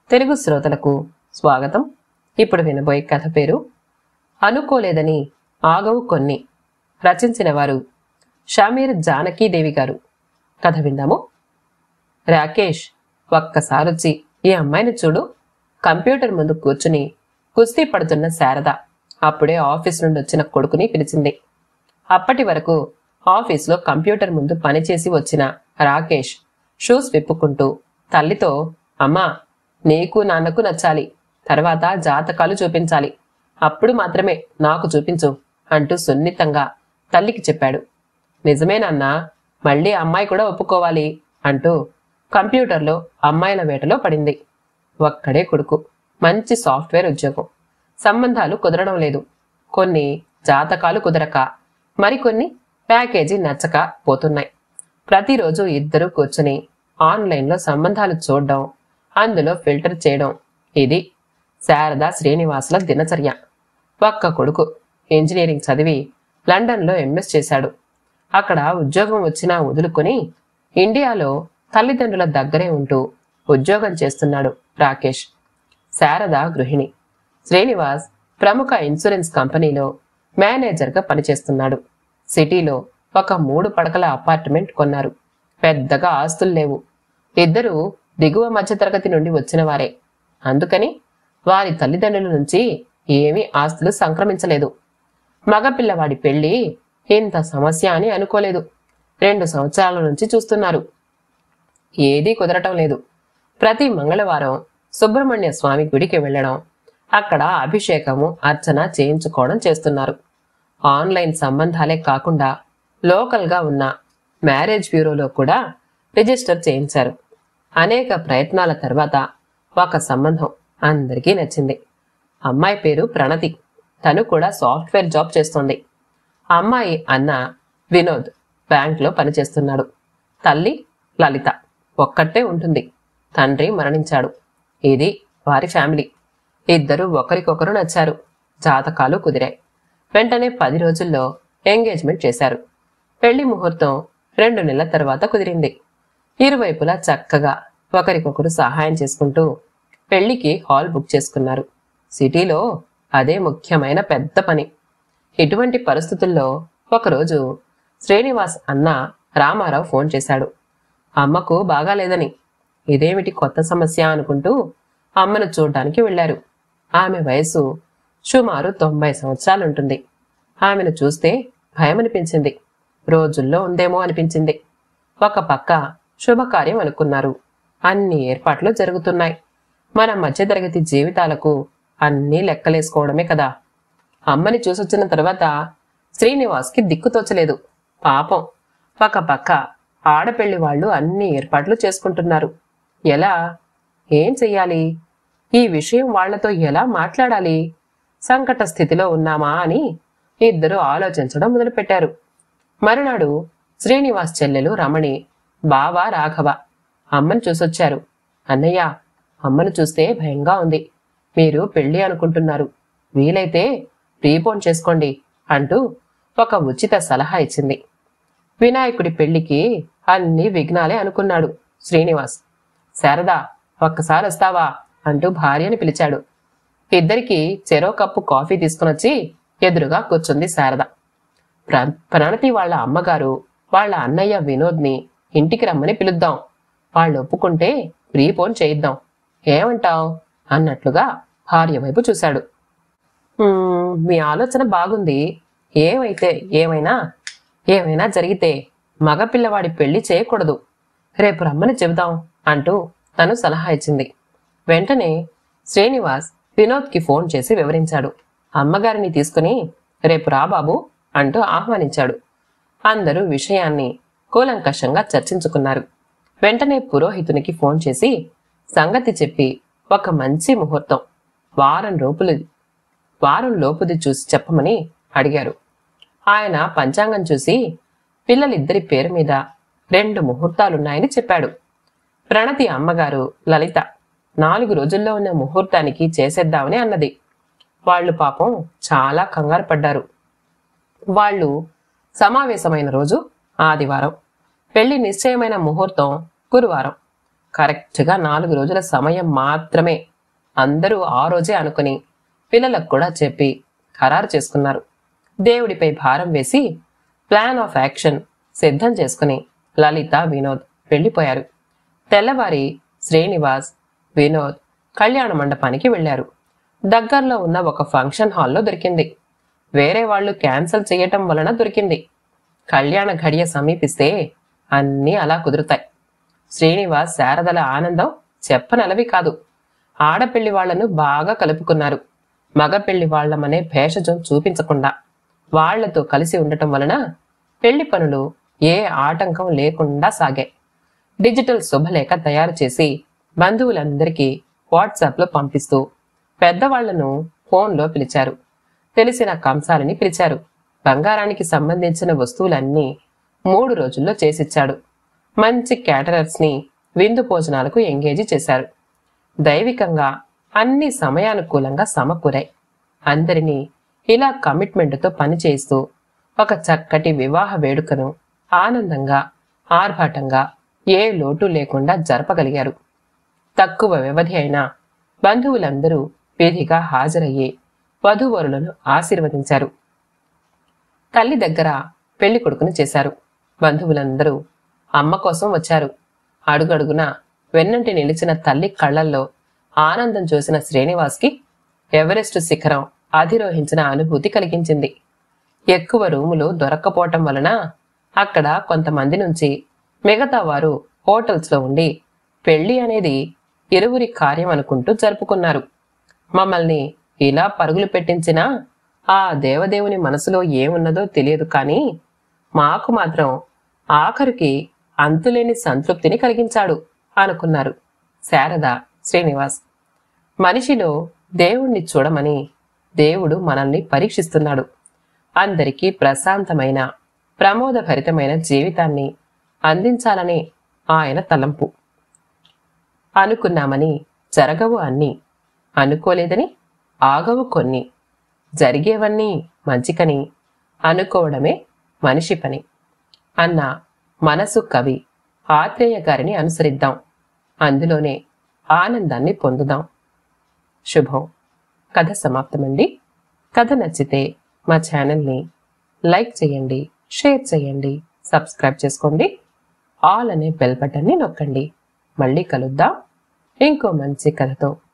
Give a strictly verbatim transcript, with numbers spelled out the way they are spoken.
తెలుగు శ్రోతలకు స్వాగతం. ఇప్పుడు వినబోయే కథ పేరు అనుకోలేదని ఆగవు కొన్ని. రచించిన వారు షమీర్ జానకీదేవి గారు. కథ విందాము. రాకేష్, ఒక్కసారొచ్చి ఈ అమ్మాయిని చూడు. కంప్యూటర్ ముందు కూర్చుని కుస్తీ పడుతున్న శారద అప్పుడే ఆఫీస్ నుండి వచ్చిన కొడుకుని పిలిచింది. అప్పటి వరకు ఆఫీస్లో కంప్యూటర్ ముందు పనిచేసి వచ్చిన రాకేష్ షూస్ విప్పుకుంటూ తల్లితో, అమ్మా, నీకు నాన్నకు నచ్చాలి, తర్వాత జాతకాలు చూపించాలి, అప్పుడు మాత్రమే నాకు చూపించు అంటూ సున్నితంగా తల్లికి చెప్పాడు. నిజమేనన్నా, మళ్ళీ అమ్మాయి కూడా ఒప్పుకోవాలి అంటూ కంప్యూటర్లో అమ్మాయిల వేటలో పడింది. ఒక్కడే కొడుకు, మంచి సాఫ్ట్వేర్ ఉద్యోగం, సంబంధాలు కుదరడం లేదు. కొన్ని జాతకాలు కుదరక, మరికొన్ని ప్యాకేజీ నచ్చక పోతున్నాయి. ప్రతిరోజు ఇద్దరు కూర్చుని ఆన్లైన్లో సంబంధాలు చూడడం, అందులో ఫిల్టర్ చేయడం, ఇది శారద శ్రీనివాసుల దినచర్య. ఒక్క కొడుకు ఇంజనీరింగ్ చదివి లండన్లో ఎంఎస్ చేశాడు. అక్కడ ఉద్యోగం వచ్చినా వదులుకొని ఇండియాలో తల్లిదండ్రుల దగ్గరే ఉంటూ ఉద్యోగం చేస్తున్నాడు రాకేష్. శారద గృహిణి. శ్రీనివాస్ ప్రముఖ ఇన్సూరెన్స్ కంపెనీలో మేనేజర్గా పనిచేస్తున్నాడు. సిటీలో ఒక మూడు పడకల అపార్ట్మెంట్ కొన్నారు. పెద్దగా ఆస్తులు లేవు. ఇద్దరూ దిగువ మధ్యతరగతి నుండి వచ్చిన వారే. అందుకని వారి తల్లిదండ్రుల నుంచి ఏమీ ఆస్తులు సంక్రమించలేదు. మగపిల్లవాడి పెళ్లి ఇంత సమస్య అని అనుకోలేదు. రెండు సంవత్సరాల నుంచి చూస్తున్నారు. ఏదీ కుదరటం లేదు. ప్రతి మంగళవారం సుబ్రహ్మణ్య స్వామి గుడికి వెళ్లడం, అక్కడ అభిషేకము అర్చన చేయించుకోవడం చేస్తున్నారు. ఆన్లైన్ సంబంధాలే కాకుండా లోకల్గా ఉన్న మ్యారేజ్ బ్యూరోలో కూడా రిజిస్టర్ చేయించారు. అనేక ప్రయత్నాల తర్వాత ఒక సంబంధం అందరికీ నచ్చింది. అమ్మాయి పేరు ప్రణతి. తను కూడా సాఫ్ట్వేర్ జాబ్ చేస్తోంది. అమ్మాయి అన్న వినోద్ బ్యాంక్లో పనిచేస్తున్నాడు. తల్లి లలిత ఒక్కటే ఉంటుంది. తండ్రి మరణించాడు. ఇది వారి ఫ్యామిలీ. ఇద్దరు ఒకరికొకరు నచ్చారు. జాతకాలు కుదిరాయి. వెంటనే పది రోజుల్లో ఎంగేజ్మెంట్ చేశారు. పెళ్లి ముహూర్తం రెండు నెలల తర్వాత కుదిరింది. ఇరువైపులా చక్కగా ఒకరికొకరు సహాయం చేసుకుంటూ పెళ్లికి హాల్ బుక్ చేసుకున్నారు. సిటీలో అదే ముఖ్యమైన పెద్ద పని. ఇటువంటి పరిస్థితుల్లో ఒకరోజు శ్రీనివాస్ అన్న రామారావు ఫోన్ చేశాడు. అమ్మకు బాగాలేదని. ఇదేమిటి కొత్త సమస్య అనుకుంటూ అమ్మను చూడ్డానికి వెళ్లారు. ఆమె వయసు సుమారు తొంభై సంవత్సరాలుంటుంది. ఆమెను చూస్తే భయమనిపించింది. రోజుల్లో ఉందేమో అనిపించింది. ఒక పక్క శుభకార్యం అనుకున్నారు. అన్ని ఏర్పాట్లు జరుగుతున్నాయి. మన మధ్యతరగతి జీవితాలకు అన్నీ లెక్కలేసుకోవడమే కదా. అమ్మని చూసొచ్చిన తర్వాత శ్రీనివాస్కి దిక్కుతోచలేదు. పాపం. ఒక పక్క ఆడపెళ్లి వాళ్ళు అన్ని ఏర్పాట్లు చేసుకుంటున్నారు. ఎలా? ఏం చెయ్యాలి? ఈ విషయం వాళ్లతో ఎలా మాట్లాడాలి? సంకట స్థితిలో ఉన్నామా అని ఇద్దరు ఆలోచించడం మొదలుపెట్టారు. మరునాడు శ్రీనివాస్ చెల్లెలు రమణి, బావ రాఘవ అమ్మను చూసొచ్చారు. అన్నయ్య, అమ్మను చూస్తే భయంగా ఉంది. మీరు పెళ్లి అనుకుంటున్నారు. వీలైతే ప్రీపోన్ చేసుకోండి అంటూ ఒక ఉచిత సలహా ఇచ్చింది. వినాయకుడి పెళ్లికి అన్ని విఘ్నాలే అనుకున్నాడు శ్రీనివాస్. శారదా, ఒక్కసారి వస్తావా అంటూ భార్యని పిలిచాడు. ఇద్దరికి చెరో కప్పు కాఫీ తీసుకునొచ్చి ఎదురుగా కూర్చుంది శారద. ప్ర ప్రణతి వాళ్ళ అమ్మగారు వాళ్ళ అన్నయ్య వినోద్ని ఇంటికి రమ్మని పిలుద్దాం. వాళ్ళు ఒప్పుకుంటే ప్రీపోన్ చేయిద్దాం. ఏమంటావ్ అన్నట్లుగా భార్య వైపు చూశాడు. మీ ఆలోచన బాగుంది. ఏమైతే ఏమైనా ఏమైనా జరిగితే మగపిల్లవాడి పెళ్లి చేయకూడదు. రేపు రమ్మని చెబుదాం అంటూ తను సలహా ఇచ్చింది. వెంటనే శ్రీనివాస్ వినోద్కి ఫోన్ చేసి వివరించాడు. అమ్మగారిని తీసుకుని రేపు రా బాబు అంటూ ఆహ్వానించాడు. అందరూ విషయాన్ని కూలంకషంగా చర్చించుకున్నారు. వెంటనే పురోహితునికి ఫోన్ చేసి సంగతి చెప్పి ఒక మంచి ముహూర్తం వారం లోపులు వారం లోపుది చూసి చెప్పమని అడిగారు. ఆయన పంచాంగం చూసి పిల్లలిద్దరి పేరు మీద రెండు ముహూర్తాలున్నాయని చెప్పాడు. ప్రణతి అమ్మగారు లలిత నాలుగు రోజుల్లో ఉన్న ముహూర్తానికి చేసేద్దామని అన్నది. వాళ్లు పాపం చాలా కంగారు పడ్డారు. వాళ్ళు సమావేశమైన రోజు ఆదివారం, పెళ్లి నిశ్చయమైన ముహూర్తం గురువారం. కరెక్ట్గా నాలుగు రోజుల సమయం మాత్రమే అందరూ ఆ రోజే అనుకుని పిల్లలకు కూడా చెప్పి ఖరారు చేసుకున్నారు. దేవుడిపై భారం వేసి ప్లాన్ ఆఫ్ యాక్షన్ సిద్ధం చేసుకుని లలిత, వినోద్ వెళ్ళిపోయారు. తెల్లవారి శ్రీనివాస్, వినోద్ కళ్యాణ మండపానికి వెళ్లారు. దగ్గరలో ఉన్న ఒక ఫంక్షన్ హాల్లో దొరికింది. వేరే వాళ్లు క్యాన్సిల్ చేయటం వలన దొరికింది. కళ్యాణ ఘడియ సమీపిస్తే అన్నీ అలా కుదురుతాయి. శ్రీనివాస్, శారదల ఆనందం చెప్పనలవి కాదు. ఆడపెళ్లి వాళ్లను బాగా కలుపుకున్నారు. మగపెళ్లి వాళ్లమనే భేషజం చూపించకుండా వాళ్లతో కలిసి ఉండటం వలన పెళ్లి పనులు ఏ ఆటంకం లేకుండా సాగాయి. డిజిటల్ శుభలేఖ తయారు చేసి బంధువులందరికీ వాట్సాప్లో పంపిస్తూ పెద్దవాళ్లను ఫోన్లో పిలిచారు. తెలిసిన కంసాలని పిలిచారు. బంగారానికి సంబంధించిన వస్తువులన్నీ మూడు రోజుల్లో చేసిచ్చాడు. మంచి క్యాటరర్స్ ని విందు భోజనాలకు ఎంగేజీ చేశారు. దైవికంగా అన్ని సమయానుకూలంగా సమకూరాయి. అందరినీ ఇలా కమిట్మెంట్తో పనిచేస్తూ ఒక చక్కటి వివాహ వేడుకను ఆనందంగా, ఆర్భాటంగా, ఏ లోటు లేకుండా జరపగలిగారు. తక్కువ వ్యవధి అయినా బంధువులందరూ విధిగా హాజరయ్యి వధూవరులను ఆశీర్వదించారు. తల్లి దగ్గర పెళ్లి కొడుకుని చేశారు. బంధువులందరూ అమ్మ కోసం వచ్చారు. అడుగడుగున వెన్నంటి నిలిచిన తల్లి కళ్లల్లో ఆనందం చూసిన శ్రీనివాస్కి ఎవరెస్ట్ శిఖరం అధిరోహించిన అనుభూతి కలిగించింది. ఎక్కువ రూములు దొరక్కపోవటం వలన అక్కడ కొంతమంది నుంచి మిగతా వారు హోటల్స్ లో ఉండి పెళ్లి అనేది ఇరువురి కార్యం అనుకుంటూ జరుపుకున్నారు. మమ్మల్ని ఇలా పరుగులు పెట్టించినా ఆ దేవదేవుని మనసులో ఏమున్నదో తెలియదు, కానీ మాకు మాత్రం ఆఖరికి అంతులేని సంతృప్తిని కలిగించాడు అనుకున్నారు శారద, శ్రీనివాస్. మనిషిలో దేవుణ్ణి చూడమని దేవుడు మనల్ని పరీక్షిస్తున్నాడు. అందరికీ ప్రశాంతమైన, ప్రమోదభరితమైన జీవితాన్ని అందించాలని ఆయన తలంపు. అనుకున్నామని జరగవు అన్నీ, అనుకోలేదని ఆగవు కొన్ని, జరిగేవన్నీ మంచికని అనుకోవడమే మనిషి పని అన్న మనసు కవి ఆత్రేయ గారిని అనుసరిద్దాం. అందులోనే ఆనందాన్ని పొందుదాం. శుభం. కథ సమాప్తమండి. కథ నచ్చితే మా ఛానల్ని లైక్ చేయండి, షేర్ చేయండి, సబ్స్క్రైబ్ చేసుకోండి. ఆల్ అనే బెల్ బటన్ని నొక్కండి. మళ్ళీ కలుద్దాం ఇంకో మంచి కథతో.